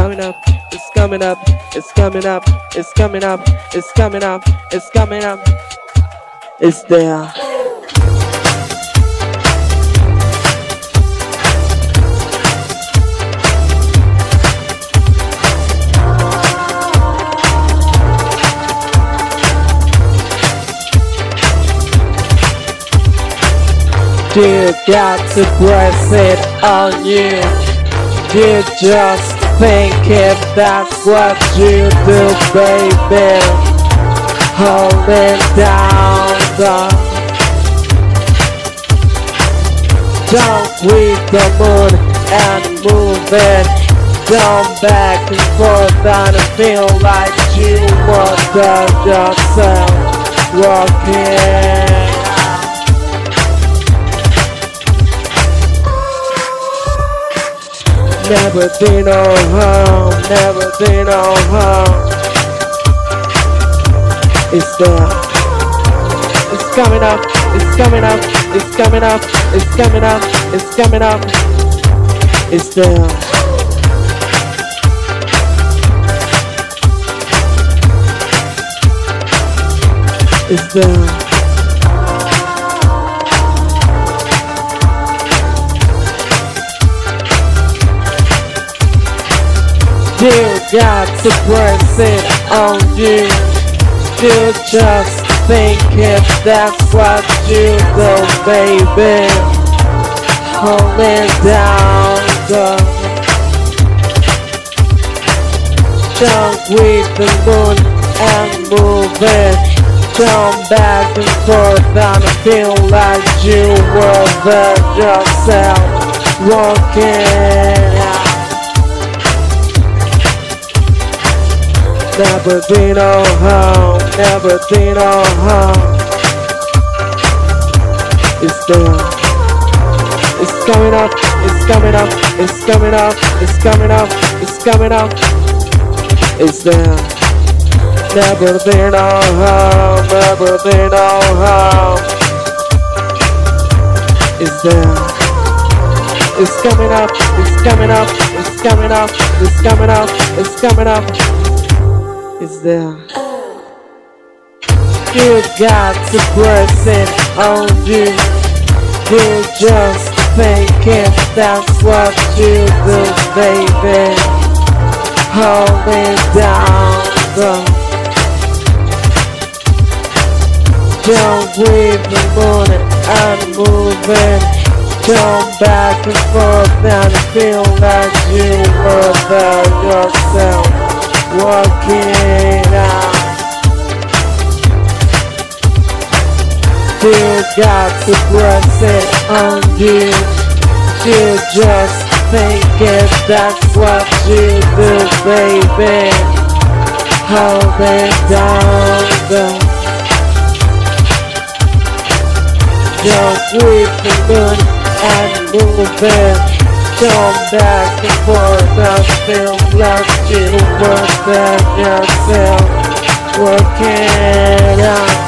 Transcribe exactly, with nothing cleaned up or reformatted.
coming up, it's coming up, it's coming up, it's coming up, it's coming up, it's coming up, it's there. You got to press it on you. You just think if that's what you do, baby. Holding down the Don't read the moon and move it down back and forth and feel like you wonder yourself walking. Never been on home, never been on home. It's there. It's coming up, it's coming up, it's coming up, it's coming up, it's coming up. It's there. It's there. You got to press it on you. You just think if that's what you do, baby. Holding down the Don't read the moon and move it down back and forth and feel like you were there yourself walking out. Never been on home, never been on home. It's there. It's coming up, it's coming up, it's coming up, it's coming up, it's coming up. It's there. Never been on home, never been on home. It's there. It's coming up, it's coming up, it's coming up, it's coming up, it's coming up. It's there. You got to press it on you. You just think if that's what you do, baby. Holding down the Don't read the moon and move it Come back and forth and feel like you were there yourself walking out. You got to press it on you. You just think if that's what you do, baby. Holding down the Don't read the moon and move it Come back and forth and feel like you were there yourself working out.